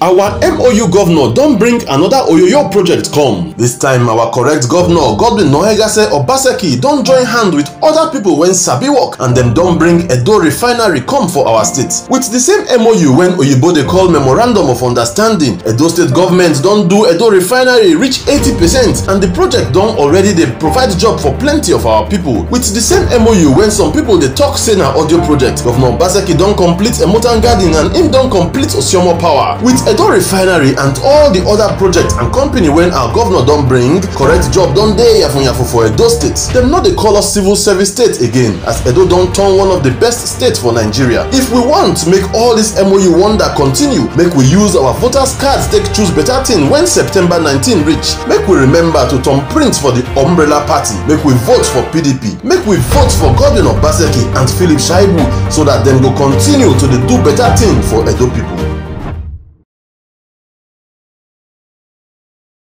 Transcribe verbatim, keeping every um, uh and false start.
Our M O U governor don bring another Oyoyo project come. This time our correct governor Godwin Nohegase Obaseki don join hand with other people when sabi work, and dem don bring Edo refinery come for our state. With the same M O U when Oyibo dey call Memorandum of Understanding, Edo state government don do Edo refinery reach eighty percent, and the project don already dey provide job for plenty of our people. With the same M O U when some people dey talk say na audio project, Governor Obaseki don complete Emotan Garden and him don complete Osiomo Power. With Edo refinery and all the other projects and company when our governor don bring, correct job don dey yafunyafo for Edo state. Dem no dey call us civil service state again, as Edo don turn one of the best states for Nigeria. If we want make all this M O U wonder continue, make we use our voters cards take choose better thing when September nineteenth reach. Make we remember to turn print for the umbrella party. Make we vote for P D P. Make we vote for Godwin Obaseki and Philip Shaibu so that dem go continue to dey do better thing for Edo people.